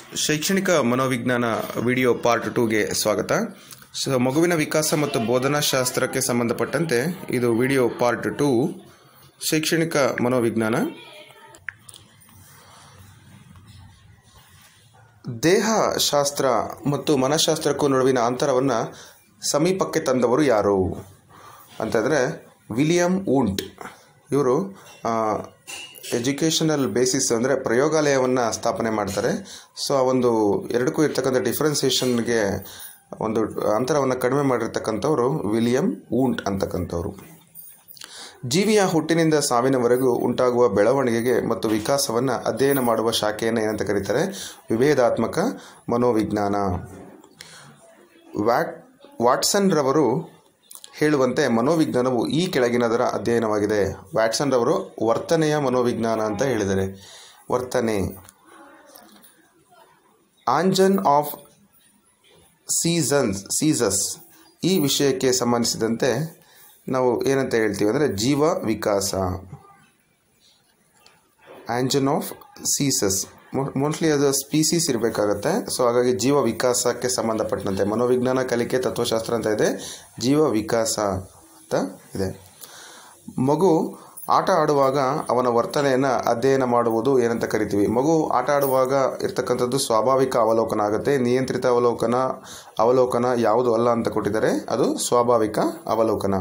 ಶೈಕ್ಷಣಿಕ ಮನೋವಿಜ್ಞಾನ video part 2ಗೆ ಸ್ವಾಗತ. ಮಗುವಿನ ವಿಕಾಸ ಮತ್ತು ಬೋಧನಾಶಾಸ್ತ್ರಕ್ಕೆ ಸಂಬಂಧಪಟ್ಟಂತೆ ಇದು ವಿಡಿಯೋ ಪಾರ್ಟ್ 2 ಶೈಕ್ಷಣಿಕ ಮನೋವಿಜ್ಞಾನ. ದೇಹಶಾಸ್ತ್ರ ಮತ್ತು ಮನಃಶಾಸ್ತ್ರಕ್ಕೂ ನಡುವಿನ ಅಂತರವನ್ನು ಸಮೀಪಕ್ಕೆ ತಂದವರು ಯಾರು ಅಂತಂದರೆ ವಿಲಿಯಂ ವೂಂಟ್. ಇವರು ಎಜುಕೇಷನಲ್ ಬೇಸಿಸ್ ಅಂದರೆ ಪ್ರಯೋಗಾಲಯವನ್ನು ಸ್ಥಾಪನೆ ಮಾಡ್ತಾರೆ. ಸೊ ಆ ಒಂದು ಎರಡಕ್ಕೂ ಇರ್ತಕ್ಕಂಥ ಡಿಫ್ರೆನ್ಸಿಯೇಷನ್ಗೆ ಒಂದು ಅಂತರವನ್ನು ಕಡಿಮೆ ಮಾಡಿರ್ತಕ್ಕಂಥವ್ರು ವಿಲಿಯಂ ವೂಂಟ್ ಅಂತಕ್ಕಂಥವ್ರು. ಜೀವಿಯ ಹುಟ್ಟಿನಿಂದ ಸಾವಿನವರೆಗೂ ಉಂಟಾಗುವ ಬೆಳವಣಿಗೆಗೆ ಮತ್ತು ವಿಕಾಸವನ್ನು ಅಧ್ಯಯನ ಮಾಡುವ ಶಾಖೆಯನ್ನು ಏನಂತ ಕರೀತಾರೆ? ವಿಭೇದಾತ್ಮಕ ಮನೋವಿಜ್ಞಾನ. ವಾಟ್ಸನ್ ರವರು ಹೇಳುವಂತೆ ಮನೋವಿಜ್ಞಾನವು ಈ ಕೆಳಗಿನದರ ಅಧ್ಯಯನವಾಗಿದೆ. ವ್ಯಾಟ್ಸನ್ ರವರು ವರ್ತನೆಯ ಮನೋವಿಜ್ಞಾನ ಅಂತ ಹೇಳಿದ್ದಾರೆ. ವರ್ತನೆ. ಆಂಜನ್ ಆಫ್ ಸೀಸಸ್ ಈ ವಿಷಯಕ್ಕೆ ಸಂಬಂಧಿಸಿದಂತೆ ನಾವು ಏನಂತ ಹೇಳ್ತೀವಿ ಅಂದರೆ ಜೀವ ವಿಕಾಸ. ಆಂಜನ್ ಆಫ್ ಸೀಸಸ್ ಮೋಸ್ಟ್ಲಿ ಅದು ಸ್ಪೀಸೀಸ್ ಇರಬೇಕಾಗತ್ತೆ. ಸೊ ಹಾಗಾಗಿ ಜೀವ ವಿಕಾಸಕ್ಕೆ ಸಂಬಂಧಪಟ್ಟಂತೆ ಮನೋವಿಜ್ಞಾನ, ಕಲಿಕೆ, ತತ್ವಶಾಸ್ತ್ರ ಅಂತ ಇದೆ, ಜೀವ ವಿಕಾಸ ಅಂತ ಇದೆ. ಮಗು ಆಟ ಆಡುವಾಗ ಅವನ ವರ್ತನೆಯನ್ನು ಅಧ್ಯಯನ ಮಾಡುವುದು ಏನಂತ ಕರಿತೀವಿ? ಮಗು ಆಟ ಆಡುವಾಗ ಇರ್ತಕ್ಕಂಥದ್ದು ಸ್ವಾಭಾವಿಕ ಅವಲೋಕನ ಆಗುತ್ತೆ. ನಿಯಂತ್ರಿತ ಅವಲೋಕನ ಯಾವುದು ಅಲ್ಲ ಅಂತ ಕೊಟ್ಟಿದ್ದಾರೆ, ಅದು ಸ್ವಾಭಾವಿಕ ಅವಲೋಕನ.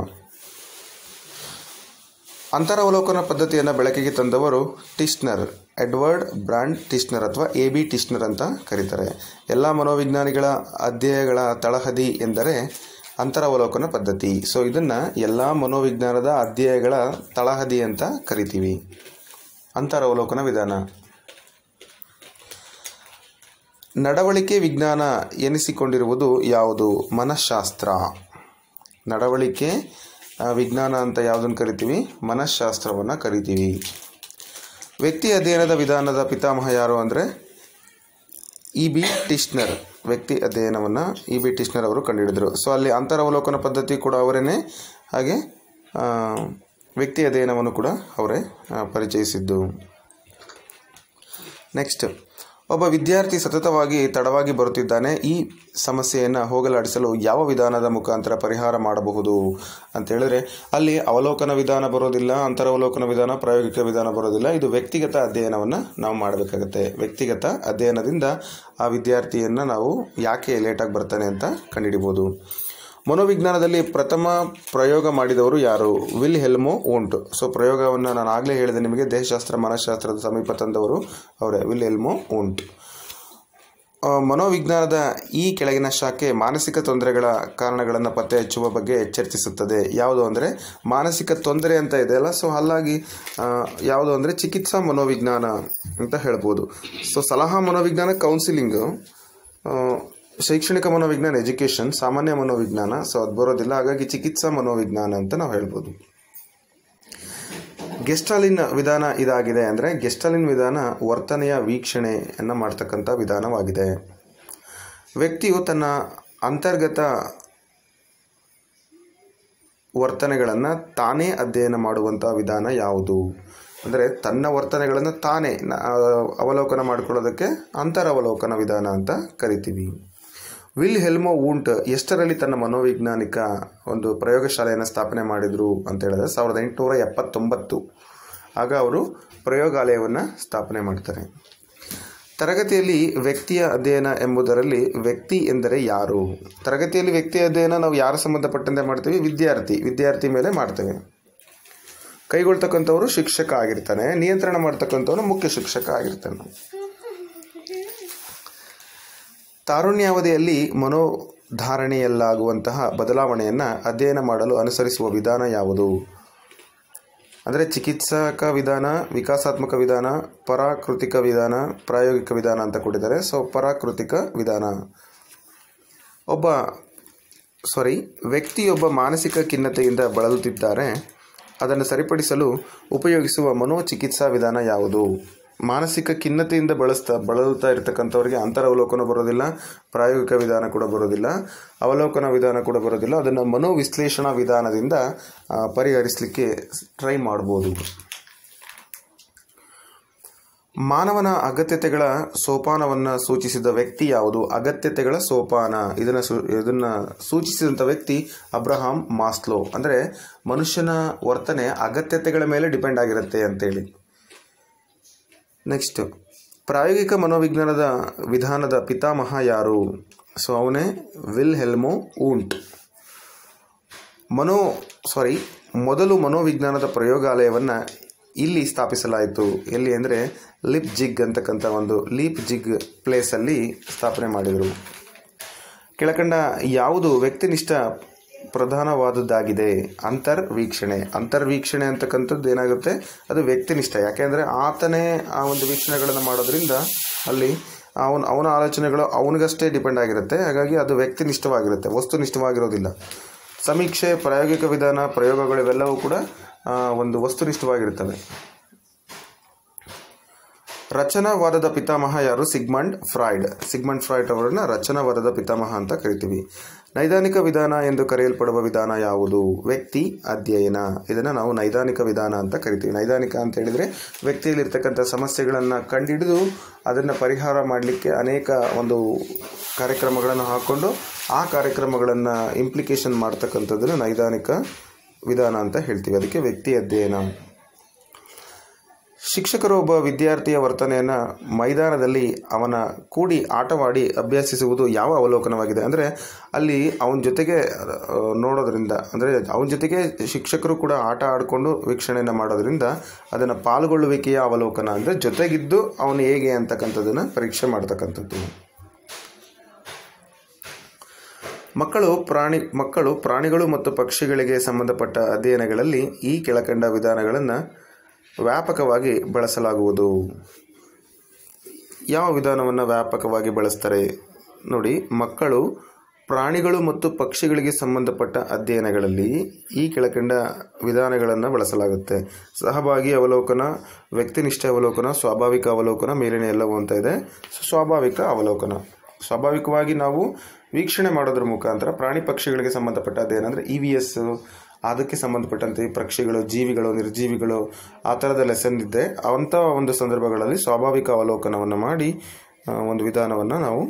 ಅಂತರವಲೋಕನ ಪದ್ಧತಿಯನ್ನು ಬೆಳಕಿಗೆ ತಂದವರು ಟಿಶ್ನರ್, ಎಡ್ವರ್ಡ್ ಬ್ರಾಂಡ್ ಟಿಶ್ನರ್ ಅಥವಾ AB ಟಿಶ್ನರ್ ಅಂತ ಕರೀತಾರೆ. ಎಲ್ಲ ಮನೋವಿಜ್ಞಾನಿಗಳ ಅಧ್ಯಯನಗಳ ತಳಹದಿ ಎಂದರೆ ಅಂತರವಲೋಕನ ಪದ್ಧತಿ. ಸೊ ಇದನ್ನು ಎಲ್ಲ ಮನೋವಿಜ್ಞಾನದ ಅಧ್ಯಯನಗಳ ತಳಹದಿ ಅಂತ ಕರಿತೀವಿ. ಅಂತರವಲೋಕನ ವಿಧಾನ. ನಡವಳಿಕೆ ವಿಜ್ಞಾನ ಎನಿಸಿಕೊಂಡಿರುವುದು ಯಾವುದು? ಮನಃಶಾಸ್ತ್ರ. ನಡವಳಿಕೆ ವಿಜ್ಞಾನ ಅಂತ ಯಾವುದನ್ನು ಕರಿತೀವಿ? ಮನಃಶಾಸ್ತ್ರವನ್ನು ಕರಿತೀವಿ. ವ್ಯಕ್ತಿ ಅಧ್ಯಯನದ ವಿಧಾನದ ಪಿತಾಮಹ ಯಾರು ಅಂದರೆ EB ಟಿಶ್ನರ್. ವ್ಯಕ್ತಿ ಅಧ್ಯಯನವನ್ನು EB ಟಿಶ್ನರ್ ಅವರು ಕಂಡುಹಿಡಿದರು. ಸೊ ಅಲ್ಲಿ ಅಂತರವಲೋಕನ ಪದ್ಧತಿ ಕೂಡ ಅವರೇನೆ, ಹಾಗೆ ವ್ಯಕ್ತಿ ಅಧ್ಯಯನವನ್ನು ಕೂಡ ಅವರೇ ಪರಿಚಯಿಸಿದ್ದು. ನೆಕ್ಸ್ಟ್, ಒಬ್ಬ ವಿದ್ಯಾರ್ಥಿ ಸತತವಾಗಿ ತಡವಾಗಿ ಬರುತ್ತಿದ್ದಾನೆ. ಈ ಸಮಸ್ಯೆಯನ್ನು ಹೋಗಲಾಡಿಸಲು ಯಾವ ವಿಧಾನದ ಮುಖಾಂತರ ಪರಿಹಾರ ಮಾಡಬಹುದು ಅಂತ ಹೇಳಿದ್ರೆ ಅಲ್ಲಿ ಅವಲೋಕನ ವಿಧಾನ ಬರೋದಿಲ್ಲ, ಅಂತರವಲೋಕನ ವಿಧಾನ, ಪ್ರಾಯೋಗಿಕ ವಿಧಾನ ಬರೋದಿಲ್ಲ. ಇದು ವ್ಯಕ್ತಿಗತ ಅಧ್ಯಯನವನ್ನು ನಾವು ಮಾಡಬೇಕಾಗತ್ತೆ. ವ್ಯಕ್ತಿಗತ ಅಧ್ಯಯನದಿಂದ ಆ ವಿದ್ಯಾರ್ಥಿಯನ್ನು ನಾವು ಯಾಕೆ ಲೇಟಾಗಿ ಬರ್ತಾನೆ ಅಂತ ಕಂಡುಹಿಡಿಬೋದು. ಮನೋವಿಜ್ಞಾನದಲ್ಲಿ ಪ್ರಥಮ ಪ್ರಯೋಗ ಮಾಡಿದವರು ಯಾರು? Wilhelm Wundt. ಸೊ ಪ್ರಯೋಗವನ್ನು ನಾನು ಆಗಲೇ ಹೇಳಿದೆ ನಿಮಗೆ, ದೇಹಶಾಸ್ತ್ರ ಮನಃಶಾಸ್ತ್ರದ ಸಮೀಪ ತಂದವರು ಅವರೇ, ವಿಲ್ಹೆಲ್ಮ್ ವೂಂಟ್. ಮನೋವಿಜ್ಞಾನದ ಈ ಕೆಳಗಿನ ಶಾಖೆ ಮಾನಸಿಕ ತೊಂದರೆಗಳ ಕಾರಣಗಳನ್ನು ಪತ್ತೆ ಹಚ್ಚುವ ಬಗ್ಗೆ ಚರ್ಚಿಸುತ್ತದೆ. ಯಾವುದು ಅಂದರೆ ಮಾನಸಿಕ ತೊಂದರೆ ಅಂತ ಇದೆಯಲ್ಲ, ಸೊ ಹಾಗಾಗಿ ಯಾವುದು ಅಂದರೆ ಚಿಕಿತ್ಸಾ ಮನೋವಿಜ್ಞಾನ ಅಂತ ಹೇಳ್ಬೋದು. ಸೊ ಸಲಹಾ ಮನೋವಿಜ್ಞಾನ ಕೌನ್ಸಿಲಿಂಗು, ಶೈಕ್ಷಣಿಕ ಮನೋವಿಜ್ಞಾನ ಎಜುಕೇಷನ್, ಸಾಮಾನ್ಯ ಮನೋವಿಜ್ಞಾನ ಸೊ ಅದು ಬರೋದಿಲ್ಲ, ಹಾಗಾಗಿ ಚಿಕಿತ್ಸಾ ಮನೋವಿಜ್ಞಾನ ಅಂತ ನಾವು ಹೇಳ್ಬೋದು. ಗೆಸ್ಟಾಲಿನ್ ವಿಧಾನ ಇದಾಗಿದೆ ಅಂದರೆ ಗೆಸ್ಟಾಲಿನ್ ವಿಧಾನ ವರ್ತನೆಯ ವೀಕ್ಷಣೆಯನ್ನು ಮಾಡ್ತಕ್ಕಂಥ ವಿಧಾನವಾಗಿದೆ. ವ್ಯಕ್ತಿಯು ತನ್ನ ಅಂತರ್ಗತ ವರ್ತನೆಗಳನ್ನು ತಾನೇ ಅಧ್ಯಯನ ಮಾಡುವಂಥ ವಿಧಾನ ಯಾವುದು ಅಂದರೆ ತನ್ನ ವರ್ತನೆಗಳನ್ನು ತಾನೇ ಅವಲೋಕನ ಮಾಡಿಕೊಳ್ಳೋದಕ್ಕೆ ಅಂತರವಲೋಕನ ವಿಧಾನ ಅಂತ ಕರಿತೀವಿ. ವಿಲ್ಹೆಲ್ಮ್ ವೂಂಟ್ ಎಷ್ಟರಲ್ಲಿ ತನ್ನ ಮನೋವೈಜ್ಞಾನಿಕ ಒಂದು ಪ್ರಯೋಗಶಾಲೆಯನ್ನು ಸ್ಥಾಪನೆ ಮಾಡಿದರು ಅಂತ ಹೇಳಿದ್ರೆ 1879. ಆಗ ಅವರು ಪ್ರಯೋಗಾಲಯವನ್ನು ಸ್ಥಾಪನೆ ಮಾಡ್ತಾರೆ. ತರಗತಿಯಲ್ಲಿ ವ್ಯಕ್ತಿಯ ಅಧ್ಯಯನ ಎಂಬುದರಲ್ಲಿ ವ್ಯಕ್ತಿ ಎಂದರೆ ಯಾರು? ತರಗತಿಯಲ್ಲಿ ವ್ಯಕ್ತಿ ಅಧ್ಯಯನ ನಾವು ಯಾರು ಸಂಬಂಧಪಟ್ಟಂತೆ ಮಾಡ್ತೀವಿ? ವಿದ್ಯಾರ್ಥಿ ಮೇಲೆ ಮಾಡ್ತೇವೆ. ಕೈಗೊಳ್ತಕ್ಕಂಥವರು ಶಿಕ್ಷಕ ಆಗಿರ್ತಾನೆ, ನಿಯಂತ್ರಣ ಮಾಡ್ತಕ್ಕಂಥವನು ಮುಖ್ಯ ಶಿಕ್ಷಕ ಆಗಿರ್ತಾನೆ. ತಾರುಣ್ಯಾವಧಿಯಲ್ಲಿ ಮನೋಧಾರಣೆಯಲ್ಲಾಗುವಂತಹ ಬದಲಾವಣೆಯನ್ನು ಅಧ್ಯಯನ ಮಾಡಲು ಅನುಸರಿಸುವ ವಿಧಾನ ಯಾವುದು ಅಂದರೆ ಚಿಕಿತ್ಸಕ ವಿಧಾನ, ವಿಕಾಸಾತ್ಮಕ ವಿಧಾನ, ಪರಾಕೃತಿಕ ವಿಧಾನ, ಪ್ರಾಯೋಗಿಕ ವಿಧಾನ ಅಂತ ಕೊಟ್ಟಿದ್ದಾರೆ. ಸೊ ಪರಾಕೃತಿಕ ವಿಧಾನ. ವ್ಯಕ್ತಿಯೊಬ್ಬ ಮಾನಸಿಕ ಖಿನ್ನತೆಯಿಂದ ಬಳಲುತ್ತಿದ್ದಾರೆ, ಅದನ್ನು ಸರಿಪಡಿಸಲು ಉಪಯೋಗಿಸುವ ಮನೋಚಿಕಿತ್ಸಾ ವಿಧಾನ ಯಾವುದು? ಮಾನಸಿಕ ಖಿನ್ನತೆಯಿಂದ ಬಳಲುತ್ತಾ ಇರತಕ್ಕಂಥವ್ರಿಗೆ ಅಂತರವಲೋಕನ ಬರೋದಿಲ್ಲ, ಪ್ರಾಯೋಗಿಕ ವಿಧಾನ ಕೂಡ ಬರೋದಿಲ್ಲ, ಅವಲೋಕನ ವಿಧಾನ ಕೂಡ ಬರೋದಿಲ್ಲ. ಅದನ್ನು ಮನೋವಿಶ್ಲೇಷಣಾ ವಿಧಾನದಿಂದ ಪರಿಹರಿಸಲಿಕ್ಕೆ ಟ್ರೈ ಮಾಡ್ಬೋದು. ಮಾನವನ ಅಗತ್ಯತೆಗಳ ಸೋಪಾನವನ್ನು ಸೂಚಿಸಿದ ವ್ಯಕ್ತಿ ಯಾವುದು? ಅಗತ್ಯತೆಗಳ ಸೋಪಾನ ಇದನ್ನು ಸೂಚಿಸಿದಂಥ ವ್ಯಕ್ತಿ ಅಬ್ರಹಾಂ ಮಾಸ್ಲೋ. ಅಂದರೆ ಮನುಷ್ಯನ ವರ್ತನೆ ಅಗತ್ಯತೆಗಳ ಮೇಲೆ ಡಿಪೆಂಡ್ ಆಗಿರುತ್ತೆ ಅಂತೇಳಿ. ನೆಕ್ಸ್ಟ್, ಪ್ರಾಯೋಗಿಕ ಮನೋವಿಜ್ಞಾನದ ವಿಧಾನದ ಪಿತಾಮಹ ಯಾರು? ಸೊ ಅವನೇ ವಿಲ್ಹೆಲ್ಮೋ ಊಂಟ್. ಮೊದಲು ಮನೋವಿಜ್ಞಾನದ ಪ್ರಯೋಗಾಲಯವನ್ನು ಇಲ್ಲಿ ಸ್ಥಾಪಿಸಲಾಯಿತು. ಎಲ್ಲಿ ಅಂದರೆ ಲಿಪ್ಜಿಗ್ ಅಂತಕ್ಕಂಥ ಒಂದು ಲೀಪ್ಜಿಗ್ ಪ್ಲೇಸಲ್ಲಿ ಸ್ಥಾಪನೆ ಮಾಡಿದರು. ಕೆಳಕಂಡ ಯಾವುದು ವ್ಯಕ್ತಿನಿಷ್ಠ ಪ್ರಧಾನವಾದದ್ದಾಗಿದೆ? ಅಂತರ್ವೀಕ್ಷಣೆ. ಅಂತರ್ವೀಕ್ಷಣೆ ಅಂತಕ್ಕಂಥದ್ದು ಏನಾಗುತ್ತೆ, ಅದು ವ್ಯಕ್ತಿನಿಷ್ಠ. ಯಾಕೆಂದರೆ ಆತನೇ ಆ ಒಂದು ವೀಕ್ಷಣೆಗಳನ್ನು ಮಾಡೋದ್ರಿಂದ ಅಲ್ಲಿ ಅವನ ಆಲೋಚನೆಗಳು ಅವನಿಗಷ್ಟೇ ಡಿಪೆಂಡ್ ಆಗಿರುತ್ತೆ. ಹಾಗಾಗಿ ಅದು ವ್ಯಕ್ತಿನಿಷ್ಠವಾಗಿರುತ್ತೆ, ವಸ್ತುನಿಷ್ಠವಾಗಿರೋದಿಲ್ಲ. ಸಮೀಕ್ಷೆ, ಪ್ರಾಯೋಗಿಕ ವಿಧಾನ, ಪ್ರಯೋಗಗಳು ಇವೆಲ್ಲವೂ ಕೂಡ ಒಂದು ವಸ್ತುನಿಷ್ಠವಾಗಿರುತ್ತವೆ. ರಚನಾವಾದದ ಪಿತಾಮಹ ಯಾರು? ಸಿಗ್ಮಂಡ್ ಫ್ರಾಯ್ಡ್ ಅವರನ್ನು ರಚನಾವಾದದ ಪಿತಾಮಹ ಅಂತ ಕರಿತೀವಿ. ನೈದಾನಿಕ ವಿಧಾನ ಎಂದು ಕರೆಯಲ್ಪಡುವ ವಿಧಾನ ಯಾವುದು? ವ್ಯಕ್ತಿ ಅಧ್ಯಯನ. ಇದನ್ನು ನಾವು ನೈದಾನಿಕ ವಿಧಾನ ಅಂತ ಕರಿತೀವಿ. ನೈದಾನಿಕ ಅಂತ ಹೇಳಿದರೆ ವ್ಯಕ್ತಿಯಲ್ಲಿರ್ತಕ್ಕಂಥ ಸಮಸ್ಯೆಗಳನ್ನು ಕಂಡುಹಿಡಿದು ಅದನ್ನು ಪರಿಹಾರ ಮಾಡಲಿಕ್ಕೆ ಅನೇಕ ಒಂದು ಕಾರ್ಯಕ್ರಮಗಳನ್ನು ಹಾಕ್ಕೊಂಡು ಆ ಕಾರ್ಯಕ್ರಮಗಳನ್ನು ಇಂಪ್ಲಿಕೇಶನ್ ಮಾಡ್ತಕ್ಕಂಥದ್ದನ್ನು ನೈದಾನಿಕ ವಿಧಾನ ಅಂತ ಹೇಳ್ತೀವಿ. ಅದಕ್ಕೆ ವ್ಯಕ್ತಿ ಅಧ್ಯಯನ. ಶಿಕ್ಷಕರು ಒಬ್ಬ ವಿದ್ಯಾರ್ಥಿಯ ವರ್ತನೆಯನ್ನು ಮೈದಾನದಲ್ಲಿ ಅವನ ಕೂಡಿ ಆಟವಾಡಿ ಅಭ್ಯಸಿಸುವುದು ಯಾವ ಅವಲೋಕನವಾಗಿದೆ? ಅಂದರೆ ಅಲ್ಲಿ ಅವನ ಜೊತೆಗೆ ನೋಡೋದ್ರಿಂದ, ಅಂದರೆ ಅವನ ಜೊತೆಗೆ ಶಿಕ್ಷಕರು ಕೂಡ ಆಟ ಆಡಿಕೊಂಡು ವೀಕ್ಷಣೆಯನ್ನು ಮಾಡೋದ್ರಿಂದ ಅದನ್ನು ಪಾಲ್ಗೊಳ್ಳುವಿಕೆಯ ಅವಲೋಕನ. ಅಂದರೆ ಜೊತೆಗಿದ್ದು ಅವನು ಹೇಗೆ ಅಂತಕ್ಕಂಥದ್ದನ್ನು ಪರೀಕ್ಷೆ ಮಾಡ್ತಕ್ಕಂಥದ್ದು. ಮಕ್ಕಳು ಪ್ರಾಣಿಗಳು ಮತ್ತು ಪಕ್ಷಿಗಳಿಗೆ ಸಂಬಂಧಪಟ್ಟ ಅಧ್ಯಯನಗಳಲ್ಲಿ ಈ ಕೆಳಕಂಡ ವಿಧಾನಗಳನ್ನು ವ್ಯಾಪಕವಾಗಿ ಬಳಸಲಾಗುವುದು. ಯಾವ ವಿಧಾನವನ್ನು ವ್ಯಾಪಕವಾಗಿ ಬಳಸ್ತಾರೆ ನೋಡಿ? ಮಕ್ಕಳು ಪ್ರಾಣಿಗಳು ಮತ್ತು ಪಕ್ಷಿಗಳಿಗೆ ಸಂಬಂಧಪಟ್ಟ ಅಧ್ಯಯನಗಳಲ್ಲಿ ಈ ಕೆಳಕಂಡ ವಿಧಾನಗಳನ್ನು ಬಳಸಲಾಗುತ್ತೆ. ಸಹಭಾಗಿ ಅವಲೋಕನ, ವ್ಯಕ್ತಿನಿಷ್ಠ ಅವಲೋಕನ, ಸ್ವಾಭಾವಿಕ ಅವಲೋಕನ, ಮೇಲಿನ ಎಲ್ಲವೂ ಅಂತ ಇದೆ. ಸ್ವಾಭಾವಿಕ ಅವಲೋಕನ, ಸ್ವಾಭಾವಿಕವಾಗಿ ನಾವು ವೀಕ್ಷಣೆ ಮಾಡೋದ್ರ ಮುಖಾಂತರ ಪ್ರಾಣಿ ಪಕ್ಷಿಗಳಿಗೆ ಸಂಬಂಧಪಟ್ಟ ಅಧ್ಯಯನ ಅಂದರೆ EVS, ಅದಕ್ಕೆ ಸಂಬಂಧಪಟ್ಟಂತೆ ಪಕ್ಷಿಗಳು, ಜೀವಿಗಳು, ನಿರ್ಜೀವಿಗಳು, ಆ ಥರದ ಲೆಸನ್ ಇದ್ದೆ. ಅಂಥ ಒಂದು ಸಂದರ್ಭಗಳಲ್ಲಿ ಸ್ವಾಭಾವಿಕ ಅವಲೋಕನವನ್ನು ಮಾಡಿ ಒಂದು ವಿಧಾನವನ್ನು ನಾವು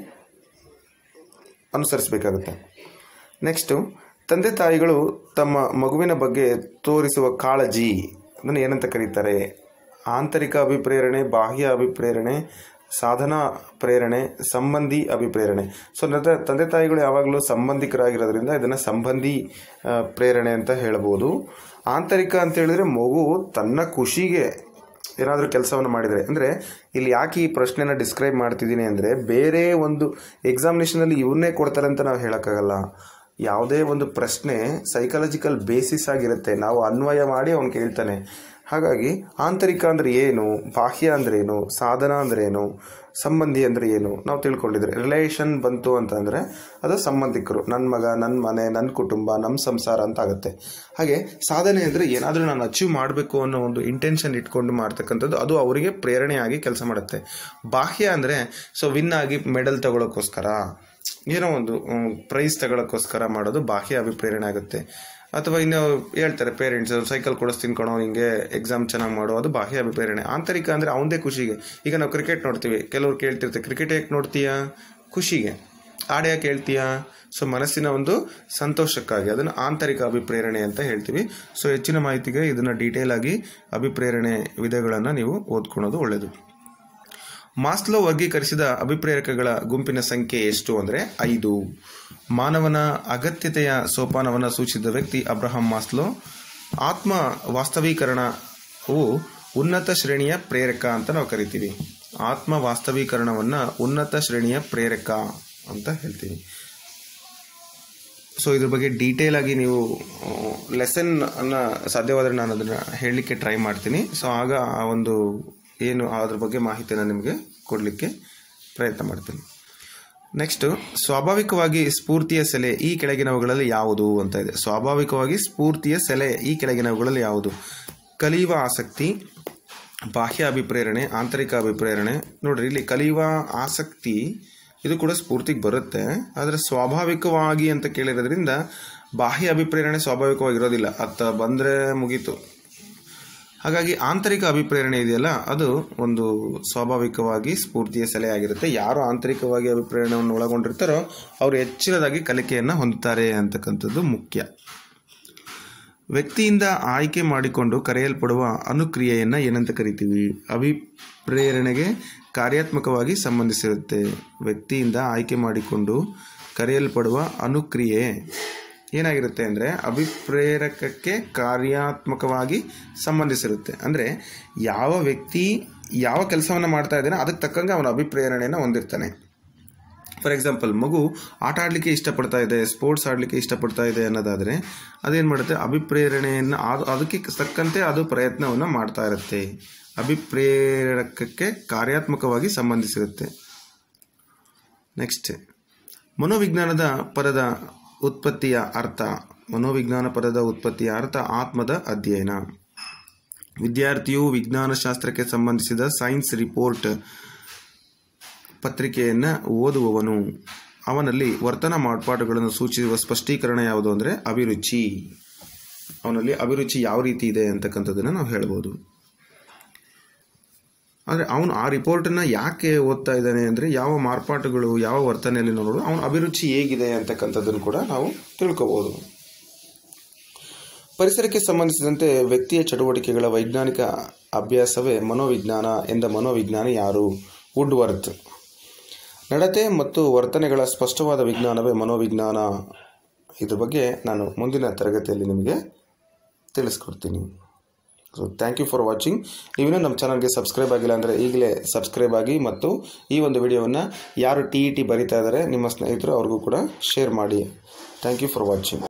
ಅನುಸರಿಸಬೇಕಾಗುತ್ತೆ. ನೆಕ್ಸ್ಟು, ತಂದೆ ತಾಯಿಗಳು ತಮ್ಮ ಮಗುವಿನ ಬಗ್ಗೆ ತೋರಿಸುವ ಕಾಳಜಿ ಅದನ್ನು ಏನಂತ ಕರೀತಾರೆ? ಆಂತರಿಕ ಅಭಿಪ್ರೇರಣೆ, ಬಾಹ್ಯ ಅಭಿಪ್ರೇರಣೆ, ಸಾಧನಾ ಪ್ರೇರಣೆ, ಸಂಬಂಧಿ ಅಭಿಪ್ರೇರಣೆ. ಸೊ ತಂದೆ ತಾಯಿಗಳು ಯಾವಾಗಲೂ ಸಂಬಂಧಿಕರಾಗಿರೋದ್ರಿಂದ ಇದನ್ನು ಸಂಬಂಧಿ ಪ್ರೇರಣೆ ಅಂತ ಹೇಳ್ಬೋದು. ಆಂತರಿಕ ಅಂತ ಹೇಳಿದರೆ ಮಗು ತನ್ನ ಖುಷಿಗೆ ಏನಾದರೂ ಕೆಲಸವನ್ನು ಮಾಡಿದರೆ, ಅಂದರೆ ಇಲ್ಲಿ ಯಾಕೆ ಈ ಪ್ರಶ್ನೆನ ಡಿಸ್ಕ್ರೈಬ್ ಮಾಡ್ತಿದ್ದೀನಿ ಅಂದರೆ ಬೇರೆ ಒಂದು ಎಕ್ಸಾಮಿನೇಷನಲ್ಲಿ ಇವನ್ನೇ ಕೊಡ್ತಾರೆ ಅಂತ ನಾವು ಹೇಳೋಕ್ಕಾಗಲ್ಲ. ಯಾವುದೇ ಒಂದು ಪ್ರಶ್ನೆ ಸೈಕಾಲಜಿಕಲ್ ಬೇಸಿಸ್ ಆಗಿರುತ್ತೆ, ನಾವು ಅನ್ವಯ ಮಾಡಿ ಅವನು ಕೇಳ್ತಾನೆ. ಹಾಗಾಗಿ ಆಂತರಿಕ ಅಂದರೆ ಏನು, ಬಾಹ್ಯ ಅಂದ್ರೇನು, ಸಾಧನ ಅಂದ್ರೇನು, ಸಂಬಂಧಿ ಅಂದರೆ ಏನು ನಾವು ತಿಳ್ಕೊಂಡಿದ್ರೆ ರಿಲೇಷನ್ ಬಂತು ಅಂತಂದರೆ ಅದು ಸಂಬಂಧಿಕರು, ನನ್ನ ಮಗ, ನನ್ನ ಮನೆ, ನನ್ನ ಕುಟುಂಬ, ನಮ್ಮ ಸಂಸಾರ ಅಂತ ಆಗುತ್ತೆ. ಹಾಗೆ ಸಾಧನೆ ಅಂದರೆ ಏನಾದರೂ ನಾನು ಅಚೀವ್ ಮಾಡಬೇಕು ಅನ್ನೋ ಒಂದು ಇಂಟೆನ್ಷನ್ ಇಟ್ಕೊಂಡು ಮಾಡ್ತಕ್ಕಂಥದ್ದು, ಅದು ಅವರಿಗೆ ಪ್ರೇರಣೆಯಾಗಿ ಕೆಲಸ ಮಾಡುತ್ತೆ. ಬಾಹ್ಯ ಅಂದರೆ ವಿನ್ ಆಗಿ ಮೆಡಲ್ ತಗೊಳ್ಳೋಕ್ಕೋಸ್ಕರ, ಏನೋ ಒಂದು ಪ್ರೈಸ್ ತಗೊಳ್ಳೋಕ್ಕೋಸ್ಕರ ಮಾಡೋದು ಬಾಹ್ಯ ಅಭಿಪ್ರೇರಣೆ ಆಗುತ್ತೆ. ಅಥವಾ ಇನ್ನು ಹೇಳ್ತಾರೆ ಪೇರೆಂಟ್ಸ್, ಸೈಕಲ್ ಕೊಡಿಸ್ತೀನಿ ಕಣೋ ಹಿಂಗೆ, ಎಕ್ಸಾಮ್ ಚೆನ್ನಾಗಿ ಮಾಡೋ, ಅದು ಬಾಹ್ಯ ಅಭಿಪ್ರೇರಣೆ. ಆಂತರಿಕ ಅಂದರೆ ಅವನದೇ ಖುಷಿಗೆ. ಈಗ ನಾವು ಕ್ರಿಕೆಟ್ ನೋಡ್ತೀವಿ, ಕೆಲವ್ರು ಕೇಳ್ತಿರ್ತಾರೆ ಕ್ರಿಕೆಟ್ ಯಾಕೆ ನೋಡ್ತೀಯಾ? ಖುಷಿಗೆ. ಹಾಡು ಯಾಕೆ ಹೇಳ್ತೀಯಾ? ಮನಸ್ಸಿನ ಒಂದು ಸಂತೋಷಕ್ಕಾಗಿ. ಅದನ್ನು ಆಂತರಿಕ ಅಭಿಪ್ರೇರಣೆ ಅಂತ ಹೇಳ್ತೀವಿ. ಹೆಚ್ಚಿನ ಮಾಹಿತಿಗೆ ಇದನ್ನು ಡೀಟೇಲ್ ಆಗಿ ಅಭಿಪ್ರೇರಣೆ ವಿಧಗಳನ್ನು ನೀವು ಓದ್ಕೊಳ್ಳೋದು ಒಳ್ಳೆಯದು. ಮಾಸ್ಲೋ ವರ್ಗೀಕರಿಸಿದ ಅಭಿಪ್ರೇರಕಗಳ ಗುಂಪಿನ ಸಂಖ್ಯೆ ಎಷ್ಟು ಅಂದರೆ 5. ಮಾನವನ ಅಗತ್ಯತೆಯ ಸೋಪಾನವನ್ನು ಸೂಚಿಸಿದ ವ್ಯಕ್ತಿ ಅಬ್ರಹಾಂ ಮಾಸ್ಲೋ. ಆತ್ಮ ವಾಸ್ತವೀಕರಣವು ಉನ್ನತ ಶ್ರೇಣಿಯ ಪ್ರೇರಕ ಅಂತ ನಾವು ಕರಿತೀವಿ. ಆತ್ಮ ವಾಸ್ತವೀಕರಣವನ್ನು ಉನ್ನತ ಶ್ರೇಣಿಯ ಪ್ರೇರಕ ಅಂತ ಹೇಳ್ತೀವಿ. ಇದ್ರ ಬಗ್ಗೆ ಡೀಟೇಲ್ ಆಗಿ ನೀವು ಲೆಸನ್ ಅನ್ನು ಸಾಧ್ಯವಾದರೆ ನಾನು ಅದನ್ನು ಹೇಳಲಿಕ್ಕೆ ಟ್ರೈ ಮಾಡ್ತೀನಿ. ಆಗ ಆ ಒಂದು ಏನು ಅದ್ರ ಬಗ್ಗೆ ಮಾಹಿತಿಯನ್ನು ನಿಮಗೆ ಕೊಡಲಿಕ್ಕೆ ಪ್ರಯತ್ನ ಮಾಡ್ತೀನಿ. ನೆಕ್ಸ್ಟು, ಸ್ವಾಭಾವಿಕವಾಗಿ ಸ್ಫೂರ್ತಿಯ ಸೆಲೆ ಈ ಕೆಳಗಿನವುಗಳಲ್ಲಿ ಯಾವುದು ಅಂತ ಇದೆ. ಸ್ವಾಭಾವಿಕವಾಗಿ ಸ್ಫೂರ್ತಿಯ ಸೆಲೆ ಈ ಕೆಳಗಿನವುಗಳಲ್ಲಿ ಯಾವುದು? ಕಲಿಯುವ ಆಸಕ್ತಿ, ಬಾಹ್ಯ ಅಭಿಪ್ರೇರಣೆ, ಆಂತರಿಕ ಅಭಿಪ್ರೇರಣೆ. ನೋಡ್ರಿ, ಇಲ್ಲಿ ಕಲಿಯುವ ಆಸಕ್ತಿ ಇದು ಕೂಡ ಸ್ಫೂರ್ತಿಗೆ ಬರುತ್ತೆ. ಆದರೆ ಸ್ವಾಭಾವಿಕವಾಗಿ ಅಂತ ಕೇಳಿರೋದ್ರಿಂದ ಬಾಹ್ಯ ಅಭಿಪ್ರೇರಣೆ ಸ್ವಾಭಾವಿಕವಾಗಿರೋದಿಲ್ಲ. ಅತ್ತ ಬಂದರೆ ಮುಗೀತು. ಹಾಗಾಗಿ ಆಂತರಿಕ ಅಭಿಪ್ರೇರಣೆ ಇದೆಯಲ್ಲ, ಅದು ಒಂದು ಸ್ವಾಭಾವಿಕವಾಗಿ ಸ್ಫೂರ್ತಿಯ ಸೆಲೆಯಾಗಿರುತ್ತೆ. ಯಾರು ಆಂತರಿಕವಾಗಿ ಅಭಿಪ್ರೇರಣೆಯನ್ನು ಒಳಗೊಂಡಿರ್ತಾರೋ ಅವರು ಹೆಚ್ಚಿನದಾಗಿ ಕಲಿಕೆಯನ್ನು ಹೊಂದುತ್ತಾರೆ ಅಂತಕ್ಕಂಥದ್ದು ಮುಖ್ಯ. ವ್ಯಕ್ತಿಯಿಂದ ಆಯ್ಕೆ ಮಾಡಿಕೊಂಡು ಕರೆಯಲ್ಪಡುವ ಅನುಕ್ರಿಯೆಯನ್ನು ಏನಂತ ಕರಿತೀವಿ? ಅಭಿಪ್ರೇರಣೆಗೆ ಕಾರ್ಯಾತ್ಮಕವಾಗಿ ಸಂಬಂಧಿಸಿರುತ್ತೆ. ವ್ಯಕ್ತಿಯಿಂದ ಆಯ್ಕೆ ಮಾಡಿಕೊಂಡು ಕರೆಯಲ್ಪಡುವ ಅನುಕ್ರಿಯೆ ಏನಾಗಿರುತ್ತೆ ಅಂದರೆ ಅಭಿಪ್ರೇರಕಕ್ಕೆ ಕಾರ್ಯಾತ್ಮಕವಾಗಿ ಸಂಬಂಧಿಸಿರುತ್ತೆ. ಅಂದರೆ ಯಾವ ವ್ಯಕ್ತಿ ಯಾವ ಕೆಲಸವನ್ನು ಮಾಡ್ತಾ ಇದ್ದಾನೆ ಅದಕ್ಕೆ ತಕ್ಕಂಗೆ ಅವನ ಅಭಿಪ್ರೇರಣೆಯನ್ನು ಹೊಂದಿರ್ತಾನೆ. ಫಾರ್ ಎಕ್ಸಾಂಪಲ್, ಮಗು ಆಟ ಆಡಲಿಕ್ಕೆ ಇಷ್ಟಪಡ್ತಾ ಇದೆ, ಸ್ಪೋರ್ಟ್ಸ್ ಆಡಲಿಕ್ಕೆ ಇಷ್ಟಪಡ್ತಾ ಇದೆ ಅನ್ನೋದಾದರೆ ಅದೇನು ಮಾಡುತ್ತೆ, ಅಭಿಪ್ರೇರಣೆಯನ್ನು ಅದಕ್ಕೆ ತಕ್ಕಂತೆ ಅದು ಪ್ರಯತ್ನವನ್ನು ಮಾಡ್ತಾ ಇರುತ್ತೆ. ಅಭಿಪ್ರೇರಕಕ್ಕೆ ಕಾರ್ಯಾತ್ಮಕವಾಗಿ ಸಂಬಂಧಿಸಿರುತ್ತೆ. ನೆಕ್ಸ್ಟ್, ಮನೋವಿಜ್ಞಾನದ ಪದದ ಉತ್ಪತ್ತಿಯ ಅರ್ಥ. ಮನೋವಿಜ್ಞಾನ ಪದದ ಉತ್ಪತ್ತಿಯ ಅರ್ಥ ಆತ್ಮದ ಅಧ್ಯಯನ. ವಿದ್ಯಾರ್ಥಿಯು ವಿಜ್ಞಾನಶಾಸ್ತ್ರಕ್ಕೆ ಸಂಬಂಧಿಸಿದ ಸೈನ್ಸ್ ರಿಪೋರ್ಟ್ ಪತ್ರಿಕೆಯನ್ನು ಓದುವವನು. ಅವನಲ್ಲಿ ವರ್ತನ ಮಾರ್ಪಾಡುಗಳನ್ನು ಸೂಚಿಸುವ ಸ್ಪಷ್ಟೀಕರಣ ಯಾವುದು ಅಂದರೆ ಅಭಿರುಚಿ. ಅವನಲ್ಲಿ ಅಭಿರುಚಿ ಯಾವ ರೀತಿ ಇದೆ ಅಂತಕ್ಕಂಥದ್ದನ್ನು ನಾವು ಹೇಳ್ಬೋದು. ಆದರೆ ಅವನು ಆ ರಿಪೋರ್ಟನ್ನು ಯಾಕೆ ಓದ್ತಾ ಇದ್ದಾನೆ ಅಂದರೆ ಯಾವ ಮಾರ್ಪಾಟುಗಳು ಯಾವ ವರ್ತನೆಯಲ್ಲಿ ನೋಡೋದು, ಅವನ ಅಭಿರುಚಿ ಹೇಗಿದೆ ಅಂತಕ್ಕಂಥದ್ದನ್ನು ಕೂಡ ನಾವು ತಿಳ್ಕೋಬೋದು. ಪರಿಸರಕ್ಕೆ ಸಂಬಂಧಿಸಿದಂತೆ ವ್ಯಕ್ತಿಯ ಚಟುವಟಿಕೆಗಳ ವೈಜ್ಞಾನಿಕ ಅಭ್ಯಾಸವೇ ಮನೋವಿಜ್ಞಾನ ಎಂದ ಮನೋವಿಜ್ಞಾನಿ ಯಾರು? ವುಡ್ವರ್ತ್. ನಡತೆ ಮತ್ತು ವರ್ತನೆಗಳ ಸ್ಪಷ್ಟವಾದ ವಿಜ್ಞಾನವೇ ಮನೋವಿಜ್ಞಾನ. ಇದ್ರ ಬಗ್ಗೆ ನಾನು ಮುಂದಿನ ತರಗತಿಯಲ್ಲಿ ನಿಮಗೆ ತಿಳಿಸ್ಕೊಡ್ತೀನಿ. So thank you for watching. ನೀವಿನ್ನೂ ನಮ್ಮ ಚಾನಲ್ಗೆ ಸಬ್ಸ್ಕ್ರೈಬ್ ಆಗಿಲ್ಲ ಅಂದರೆ ಈಗಲೇ ಸಬ್ಸ್ಕ್ರೈಬ್ ಆಗಿ, ಮತ್ತು ಈ ಒಂದು ವಿಡಿಯೋವನ್ನು ಯಾರು TET ಬರೀತಾ ಇದ್ದಾರೆ ನಿಮ್ಮ ಸ್ನೇಹಿತರು ಅವ್ರಿಗೂ ಕೂಡ ಶೇರ್ ಮಾಡಿ. Thank you for watching.